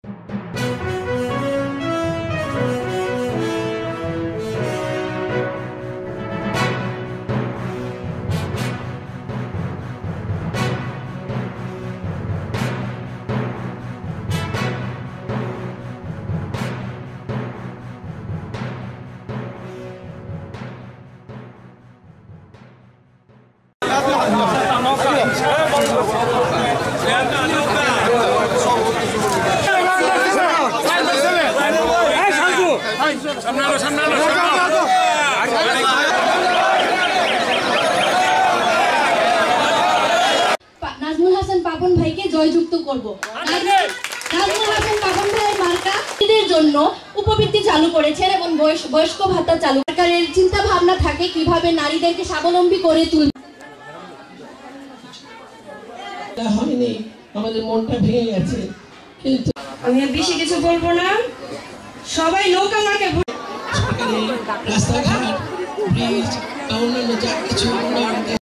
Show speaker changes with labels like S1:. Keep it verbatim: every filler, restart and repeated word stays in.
S1: নাজমুল হাসান পাপন ভাইকে জয়যুক্ত করব। নাজমুল হাসান পাপন ভাই মার্কা এদের জন্য উপবৃত্তি চালু করেছেন এবং বয়স্ক ভাতা চালু। সরকারের চিন্তা ভাবনা থাকে কিভাবে নারীদেরকে স্বাবলম্বী করে তুলবে।
S2: হয়নি, আমাদের মনটা ভেঙে গেছে, কিন্তু
S1: আমি বেশি কিছু বলবো না। সবাই নৌকা মাকে
S2: রাস্তাঘাট, ব্রিজ, অন্যান্য যা কিছু